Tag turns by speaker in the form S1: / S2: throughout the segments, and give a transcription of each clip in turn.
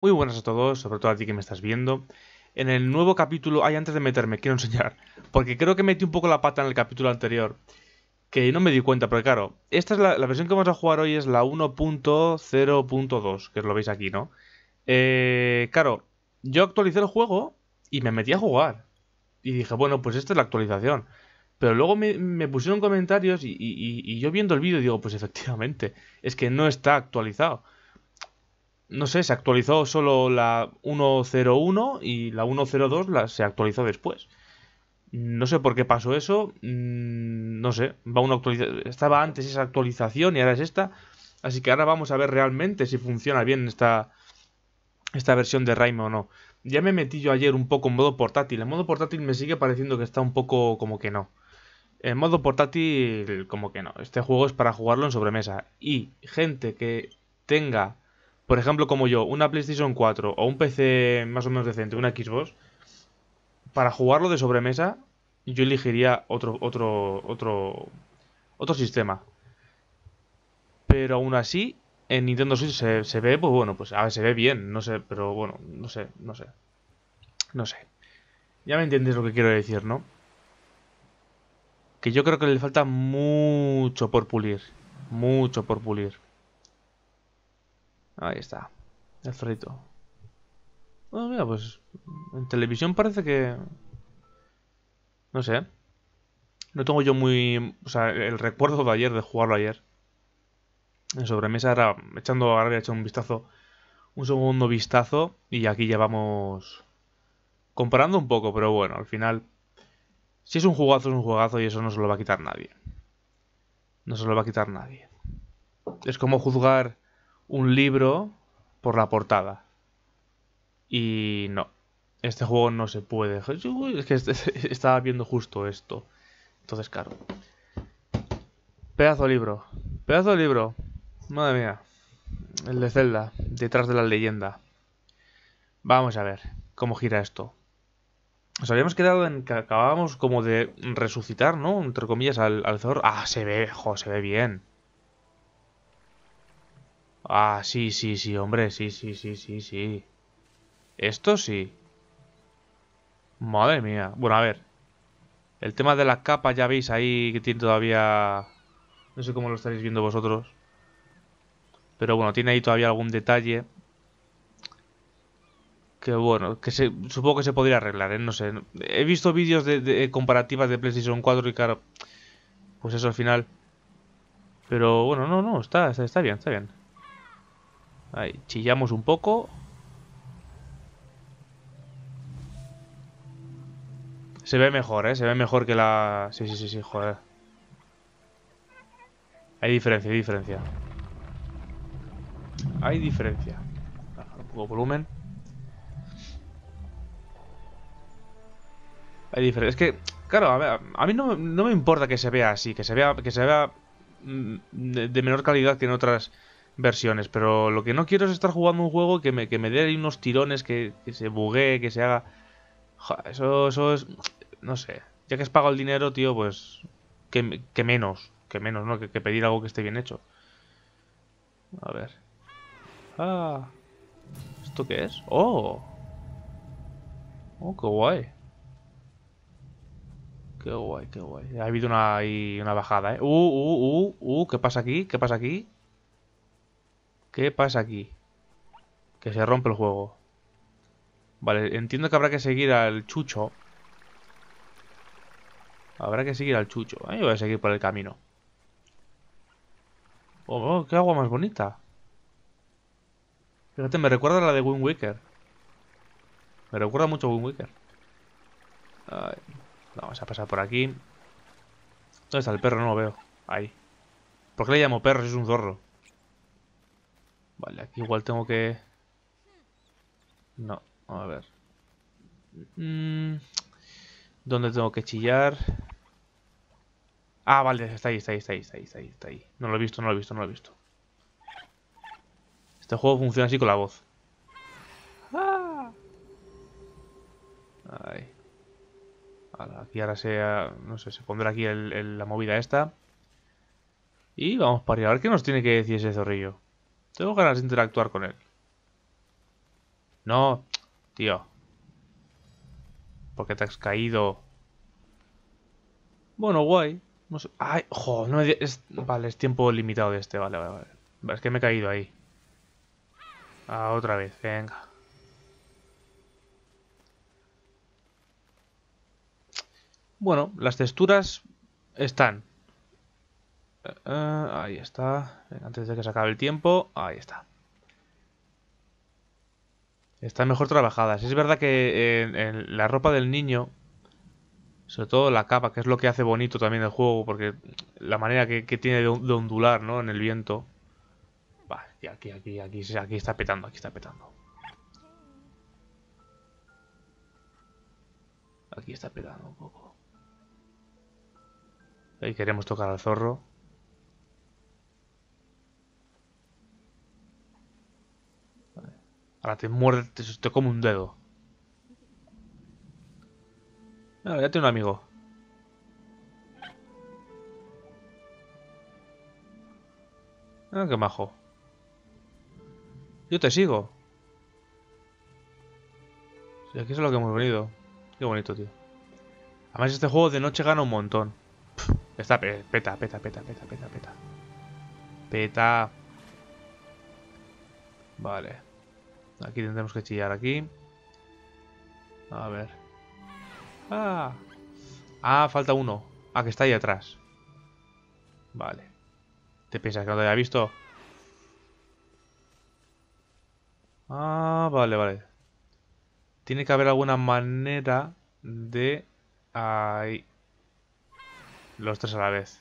S1: Muy buenas a todos, sobre todo a ti que me estás viendo. En el nuevo capítulo, antes de meterme, quiero enseñar, porque creo que metí un poco la pata en el capítulo anterior, que no me di cuenta, porque claro, esta es la versión que vamos a jugar hoy es la 1.0.2, que lo veis aquí, ¿no? Claro, yo actualicé el juego y me metí a jugar. Y dije, bueno, pues esta es la actualización. Pero luego me pusieron comentarios y yo viendo el vídeo digo, pues efectivamente, es que no está actualizado. No sé, se actualizó solo la 1.01 y la 1.02 se actualizó después. No sé por qué pasó eso. No sé, estaba antes esa actualización y ahora es esta. Así que ahora vamos a ver realmente si funciona bien esta versión de Raime o no. Ya me metí yo ayer un poco en modo portátil. En modo portátil me sigue pareciendo que está un poco como que no. En modo portátil, como que no. Este juego es para jugarlo en sobremesa. Y gente que tenga, por ejemplo, como yo, una PlayStation 4 o un PC más o menos decente, una Xbox, para jugarlo de sobremesa, yo elegiría otro sistema. Pero aún así, en Nintendo Switch se ve, pues bueno, pues a ver, se ve bien, no sé, pero bueno, no sé. Ya me entiendes lo que quiero decir, ¿no? Que yo creo que le falta mucho por pulir. Mucho por pulir. Ahí está. El zorrito. Bueno, mira, pues en televisión parece que... No sé. No tengo yo muy... O sea, el recuerdo de ayer, de jugarlo ayer. En sobremesa era echando... Ahora voy a echar un vistazo. Un segundo vistazo. Y aquí ya vamos... Comparando un poco, pero bueno, al final... Si es un jugazo, es un jugazo y eso no se lo va a quitar nadie. No se lo va a quitar nadie. Es como juzgar un libro por la portada. Y no. Este juego no se puede. Es que estaba viendo justo esto. Entonces, claro. Pedazo de libro. Pedazo de libro. Madre mía. El de Zelda. Detrás de la leyenda. Vamos a ver cómo gira esto. Nos habíamos quedado en que acabábamos como de resucitar, ¿no? Entre comillas, al zorro. Ah, se ve, se ve bien. Ah, sí, sí, sí, hombre. Sí, sí, sí, sí, sí. Esto sí. Madre mía. Bueno, a ver. El tema de la capa, ya veis ahí que tiene todavía... No sé cómo lo estaréis viendo vosotros. Pero bueno, tiene ahí todavía algún detalle. Que bueno, supongo que se podría arreglar, ¿eh? No sé. He visto vídeos de comparativas de PlayStation 4 y claro, pues eso al final. Pero bueno, no, está bien, está bien. Ahí, chillamos un poco. Se ve mejor, ¿eh? Se ve mejor que la... Sí, sí, sí, sí, joder. Hay diferencia, hay diferencia. Hay diferencia. Bajar un poco de volumen. Hay diferencia. Es que, claro, a ver, a mí no me importa que se vea así, que se vea de menor calidad que en otras versiones, pero lo que no quiero es estar jugando un juego que me dé ahí unos tirones, que se buguee, que se haga... Eso es... No sé. Ya que has pagado el dinero, tío, pues... Que menos, ¿no? Que pedir algo que esté bien hecho. A ver. Ah, ¿esto qué es? Oh, oh, qué guay. Qué guay, qué guay. Ha habido una bajada, ¿eh? ¿Qué pasa aquí? ¿Qué pasa aquí? ¿Qué pasa aquí? Que se rompe el juego. Vale, entiendo que habrá que seguir al Chucho. Habrá que seguir al Chucho. Yo voy a seguir por el camino. Oh, qué agua más bonita. Fíjate, me recuerda a la de Wind Waker. Me recuerda mucho a Wind Waker. Ay, vamos a pasar por aquí. ¿Dónde está el perro? No lo veo. Ahí. ¿Por qué le llamo perro si es un zorro? Vale, aquí igual tengo que... No, a ver. Mm, ¿Dónde tengo que chillar? Ah, vale, está ahí, está ahí, está ahí, está ahí, está ahí, está ahí. No lo he visto, no lo he visto, no lo he visto. Este juego funciona así con la voz. Ah. Ahí. Aquí ahora no sé, se pondrá aquí la movida esta. Y vamos para arriba. A ver qué nos tiene que decir ese zorrillo. Tengo ganas de interactuar con él. No, tío. ¿Por qué te has caído? Bueno, guay. No sé. Ay, jo, no vale, es tiempo limitado de este. Vale, vale, vale. Es que me he caído ahí. Ah, otra vez, venga. Bueno, las texturas están. Ahí está. Venga, antes de que se acabe el tiempo. Ahí está. Están mejor trabajadas. Es verdad que en la ropa del niño, sobre todo la capa, que es lo que hace bonito también el juego, porque la manera que tiene de ondular, ¿no? En el viento. Vale, y aquí está petando, aquí está petando. Aquí está petando un poco. Ahí queremos tocar al zorro. Ahora te muerde, te come un dedo. Ah, ya tengo un amigo. Ah, qué majo. Yo te sigo. Sí, aquí es a lo que hemos venido. Qué bonito, tío. Además, este juego de noche gana un montón. Está peta, peta, peta, peta, peta, peta. Peta. Vale. Aquí tendremos que chillar aquí. A ver. Ah. Ah, falta uno. Ah, que está ahí atrás. Vale. ¿Te piensas que no te había visto? Ah, vale, vale. Tiene que haber alguna manera de... Ahí. Los tres a la vez.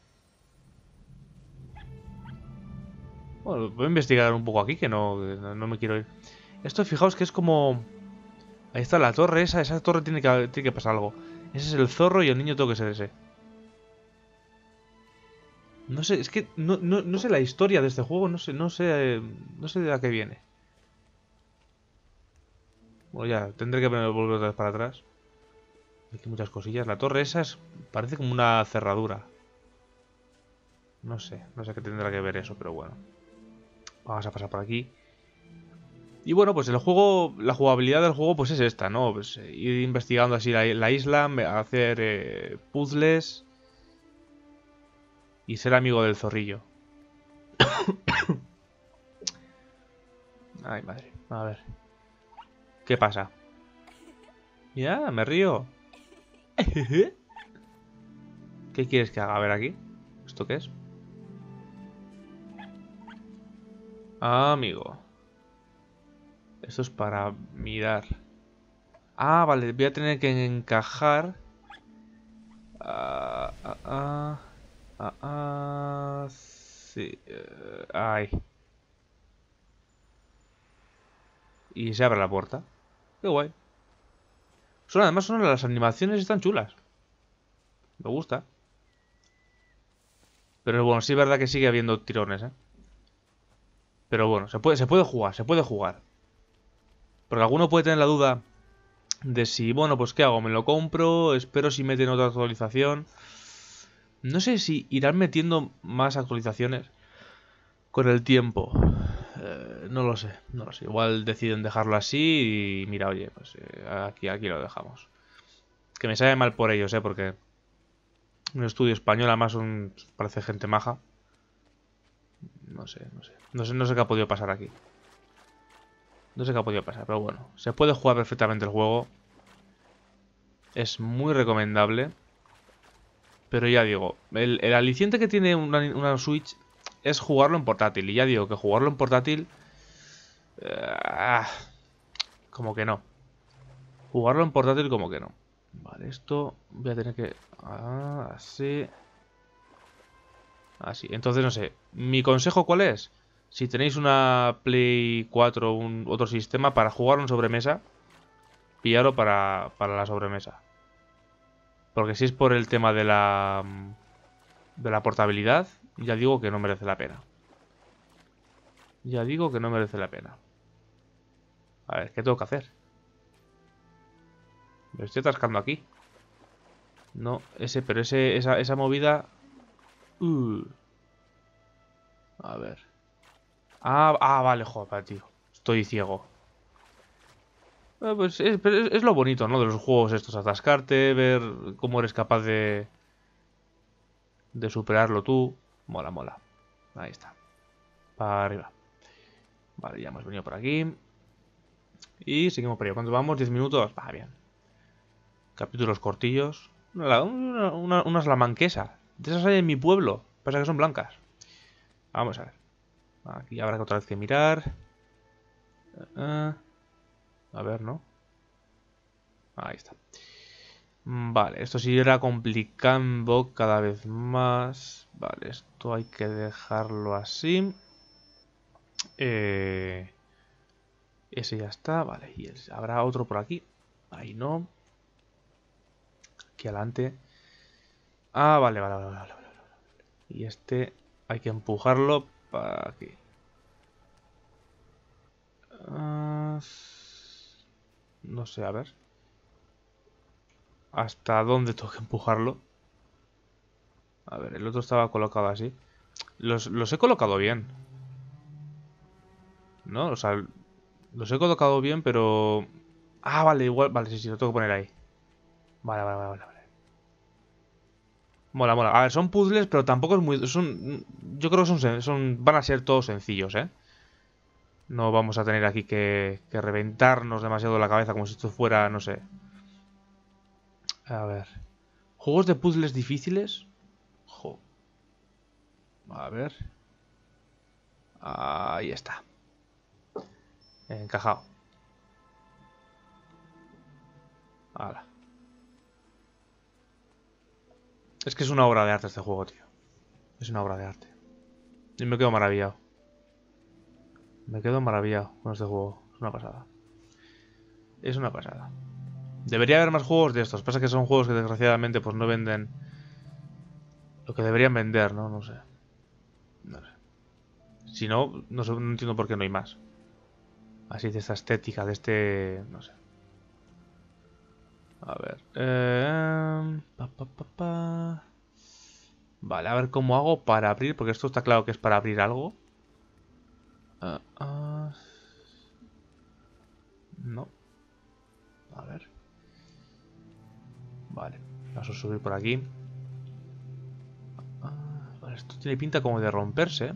S1: Bueno, voy a investigar un poco aquí, que no me quiero ir. Esto, fijaos que es como... Ahí está la torre esa torre tiene que pasar algo. Ese es el zorro y el niño tengo que ser ese. No sé, es que no sé la historia de este juego, no sé de a qué viene. Bueno, ya, tendré que volver otra vez para atrás. Aquí hay muchas cosillas. La torre esa parece como una cerradura. No sé qué tendrá que ver eso, pero bueno. Vamos a pasar por aquí. Y bueno, pues el juego, la jugabilidad del juego pues es esta, ¿no? Pues ir investigando así la isla, hacer puzzles y ser amigo del zorrillo. Ay, madre. A ver. ¿Qué pasa? Ya, me río. ¿Qué quieres que haga? A ver aquí. ¿Esto qué es? Ah, amigo. Esto es para mirar. Ah, vale. Voy a tener que encajar. Ah, ah, ah, sí. Ay. Y se abre la puerta. Qué guay. Además, las animaciones están chulas. Me gusta. Pero bueno, sí es verdad que sigue habiendo tirones, ¿eh? Pero bueno, se puede jugar, se puede jugar. Porque alguno puede tener la duda de si, bueno, pues ¿qué hago? ¿Me lo compro? Espero si meten otra actualización. No sé si irán metiendo más actualizaciones con el tiempo. No lo sé, no lo sé. Igual deciden dejarlo así y mira, oye, pues aquí lo dejamos. Que me sabe mal por ellos, porque un estudio español además parece gente maja. No sé qué ha podido pasar aquí. No sé qué ha podido pasar, pero bueno. Se puede jugar perfectamente el juego. Es muy recomendable. Pero ya digo, el aliciente que tiene una Switch es jugarlo en portátil. Y ya digo que jugarlo en portátil... ah, como que no. Jugarlo en portátil como que no. Vale, esto voy a tener que... así. Así. Entonces, no sé. ¿Mi consejo cuál es? Si tenéis una Play 4 o otro sistema para jugar en sobremesa, pillarlo para la sobremesa. Porque si es por el tema de la portabilidad, ya digo que no merece la pena. Ya digo que no merece la pena. A ver, ¿qué tengo que hacer? Me estoy atascando aquí. No, pero esa movida... Uh, a ver. Vale, joder, tío. Estoy ciego. Pues es lo bonito, ¿no? De los juegos estos, atascarte, ver cómo eres capaz de superarlo tú. Mola, mola. Ahí está. Para arriba. Vale, ya hemos venido por aquí. Y seguimos por ahí. ¿Cuánto vamos? 10 minutos. Va, bien. Capítulos cortillos. Una salamanquesa. De esas hay en mi pueblo. Pasa que son blancas. Vamos a ver. Aquí habrá que otra vez que mirar. A ver, ¿no? Ahí está. Vale, esto sí irá complicando cada vez más. Vale, esto hay que dejarlo así. Ese ya está, vale. Y habrá otro por aquí. Ahí no. Aquí adelante. Ah, vale, vale, vale, vale, vale. Y este hay que empujarlo para aquí. No sé, a ver. ¿Hasta dónde tengo que empujarlo? A ver, el otro estaba colocado así. Los he colocado bien. ¿No? O sea, los he colocado bien, pero... Ah, vale, igual... Vale, sí, sí, lo tengo que poner ahí. Vale, vale, vale, vale. Mola, mola. A ver, son puzzles, pero tampoco es muy... yo creo que van a ser todos sencillos, ¿eh? No vamos a tener aquí que reventarnos demasiado la cabeza como si esto fuera, no sé. A ver. ¿Juegos de puzzles difíciles? Jo. A ver. Ahí está. Encajado. Hala. Es que es una obra de arte este juego, tío. Es una obra de arte. Y me quedo maravillado. Me quedo maravillado con este juego. Es una pasada. Es una pasada. Debería haber más juegos de estos. Pasa que son juegos que desgraciadamente pues no venden lo que deberían vender, ¿no? No sé. No sé. Si no, no entiendo por qué no hay más. Así de esta estética, de este... No sé. A ver. Vale, a ver cómo hago para abrir. Porque esto está claro que es para abrir algo. No. A ver. Vale. Vamos a subir por aquí. Vale, esto tiene pinta como de romperse.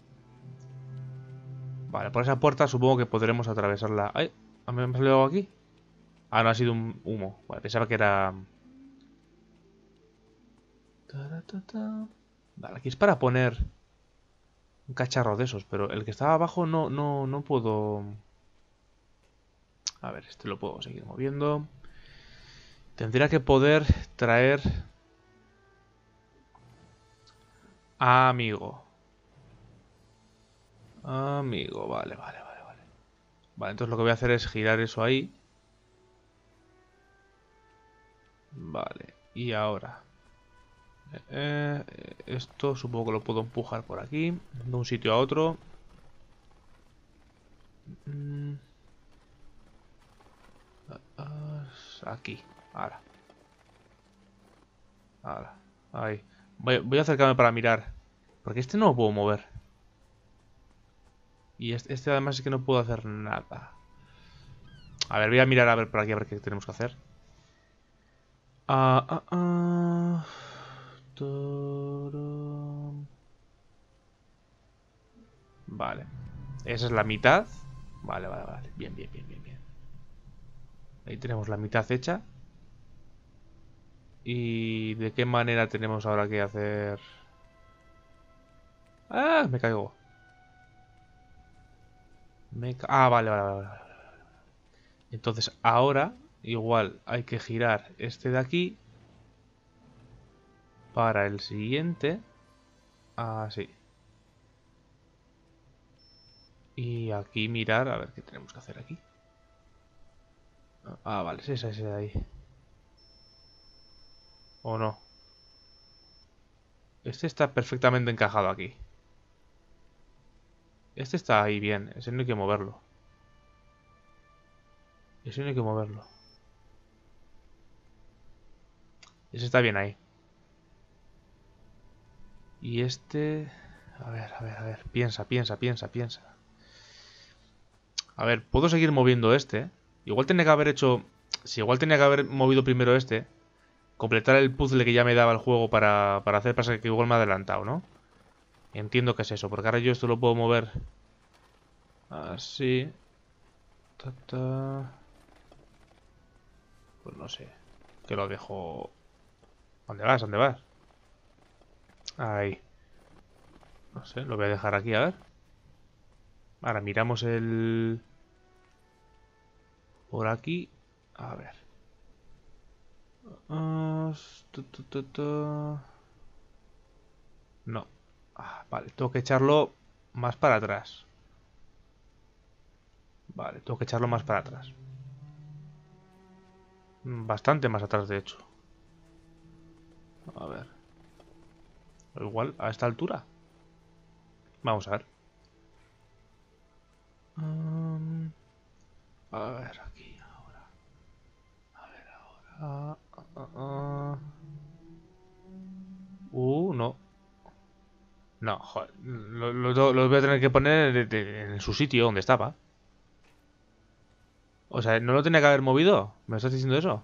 S1: Vale, por esa puerta supongo que podremos atravesarla. ¡Ay! ¿Me ha salido algo aquí? Ah, no, ha sido un humo. Vale, pensaba que era... Vale, aquí es para poner un cacharro de esos, pero el que estaba abajo no puedo... A ver, este lo puedo seguir moviendo. Tendría que poder traer... Amigo. Amigo, vale, vale, vale, vale. Vale, entonces lo que voy a hacer es girar eso ahí. Vale, y ahora... esto supongo que lo puedo empujar por aquí, de un sitio a otro. Aquí, ahora. Ahora, ahí. Voy a acercarme para mirar. Porque este no lo puedo mover. Y este además es que no puedo hacer nada. A ver, voy a mirar a ver por aquí a ver qué tenemos que hacer. Vale. Esa es la mitad. Vale, vale, vale. Bien, bien, bien, bien, bien. Ahí tenemos la mitad hecha. ¿Y de qué manera tenemos ahora que hacer? ¡Ah! Me caigo. Vale, vale, vale, vale. Entonces ahora igual hay que girar este de aquí para el siguiente. Así. Y aquí mirar a ver qué tenemos que hacer aquí. Vale, es ese de ahí. ¿O no? Este está perfectamente encajado aquí. Este está ahí bien. Ese no hay que moverlo. Ese no hay que moverlo. Ese está bien ahí. Y este... A ver, a ver, a ver. Piensa, piensa, piensa, piensa. A ver, puedo seguir moviendo este. Igual tenía que haber hecho... Si igual tenía que haber movido primero este. Completar el puzzle que ya me daba el juego para hacer pasar que igual me ha adelantado, ¿no? Entiendo que es eso, porque ahora yo esto lo puedo mover así. Ta, ta. Pues no sé. Que lo dejo... ¿Dónde vas? ¿Dónde vas? Ahí. No sé, lo voy a dejar aquí, a ver. Ahora miramos el... Por aquí. A ver. Ah, no. Vale, tengo que echarlo más para atrás. Vale, tengo que echarlo más para atrás. Bastante más atrás, de hecho. A ver. Igual, a esta altura. Vamos a ver. A ver, aquí, ahora. A ver, ahora. No. No, joder. Lo voy a tener que poner en su sitio donde estaba. O sea, ¿no lo tenía que haber movido? ¿Me estás diciendo eso?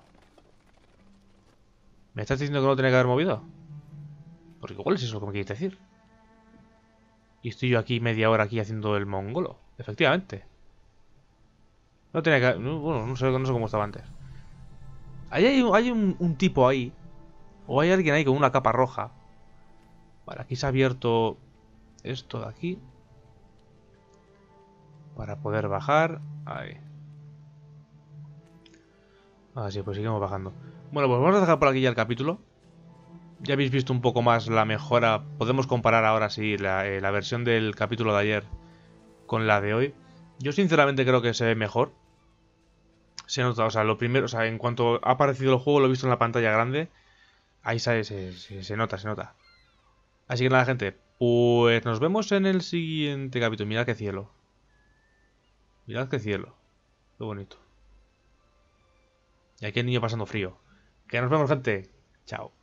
S1: ¿Me estás diciendo que no lo tenía que haber movido? Porque igual es eso lo que me quieres decir. Y estoy yo aquí media hora aquí haciendo el mongolo. Efectivamente. No tenía que... Bueno, no sé cómo estaba antes. Hay un tipo ahí. O hay alguien ahí con una capa roja. Vale, aquí se ha abierto esto de aquí. Para poder bajar. Ahí. Así, pues seguimos bajando. Bueno, pues vamos a dejar por aquí ya el capítulo. Ya habéis visto un poco más la mejora. Podemos comparar ahora sí la versión del capítulo de ayer con la de hoy. Yo sinceramente creo que se ve mejor. Se nota, o sea, lo primero, o sea, en cuanto ha aparecido el juego, lo he visto en la pantalla grande. Ahí se nota, se nota. Así que nada, gente. Pues nos vemos en el siguiente capítulo. Mirad qué cielo. Mirad qué cielo. Qué bonito. Y aquí el niño pasando frío. Que nos vemos, gente. Chao.